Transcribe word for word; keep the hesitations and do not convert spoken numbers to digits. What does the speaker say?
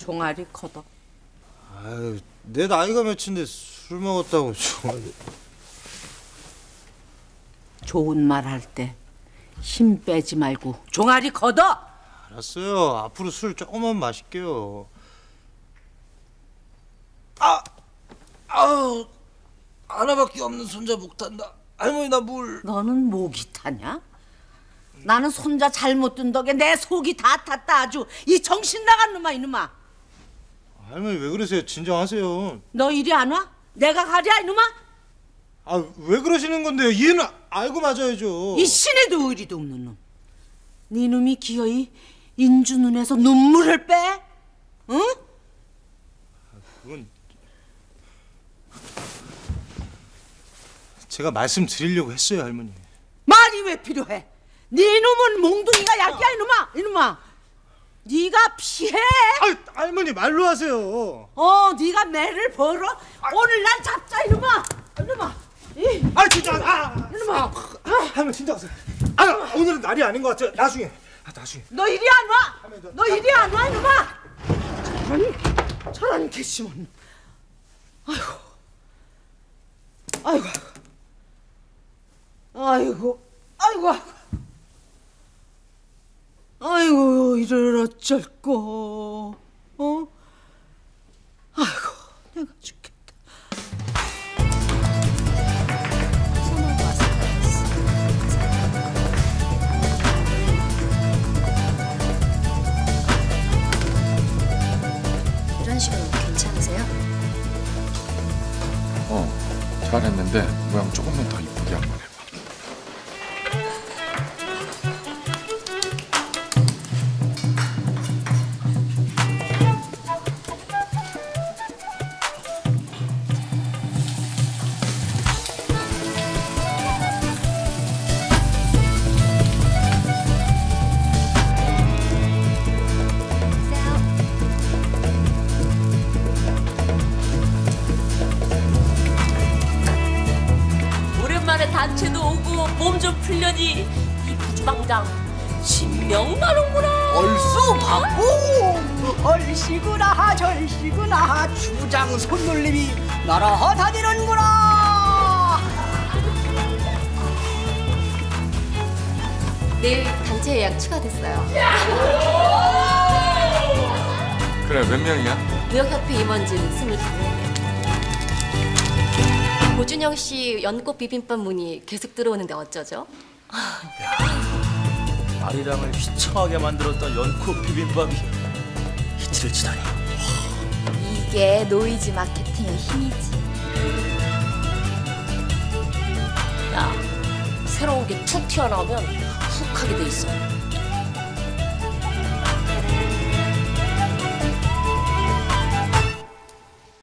종아리 커덕. 아유, 내 나이가 몇인데 술 먹었다고 종아리. 좋은 말 할 때 힘 빼지 말고 종아리 걷어. 알았어요. 앞으로 술 조금만 마실게요. 아, 아우, 하나밖에 없는 손자 목 탄다. 할머니 나 물. 너는 목이 타냐? 나는 손자 잘못 둔 덕에 내 속이 다 탔다 아주. 이 정신 나간 놈아 이놈아. 할머니 왜 그러세요? 진정하세요. 너 이리 안 와? 내가 가랴 이놈아? 아, 왜 그러시는 건데요? 이해는 알고 맞아야죠. 이 신에도 의리도 없는 놈. 네 놈이 기어이 인주 눈에서 눈물을 빼? 응? 그건 제가 말씀드리려고 했어요, 할머니. 말이 왜 필요해? 네 놈은 몽둥이가 약이야 이놈아. 이놈아 네가 피해. 아, 할머니 말로 하세요. 어, 네가 매를 벌어. 오늘 날 잡자 이놈아. 이놈아. 이. 아, 진짜. 아, 이놈아. 아, 할머니 진짜 하세요. 아, 오늘은 날이 아닌 것 같아요. 나중에. 아, 나중에. 너 이리 안 와. 너 이리 안 와 이놈아. 저런 저런 개심은. 아이고. 아이고. 아이고. 아이고. 아이고. 아이고 이를 어쩔꼬. 어? 아이고 내가 죽겠다. 이런 식으로 괜찮으세요? 어, 잘했는데 모양 조금만 더 이쁘게 한번 해봐. 단체도 오고 몸 좀 풀려니 이 부주방장 신명 나는구나. 얼쑤 바쁘 얼씨구나 절씨구나 주장 손놀림이 날아다니는구나. 내일 단체 예약 추가됐어요. 그래, 몇 명이야? 무역협회 임원진 스물두 명. 고준영 씨 연꽃 비빔밥 문의 계속 들어오는데 어쩌죠? 아리랑을 휘청하게 만들었던 연꽃 비빔밥이 히트를 치다니. 이게 노이즈 마케팅의 힘이지. 야, 새로운 게 툭 튀어나오면 훅 하게 돼 있어.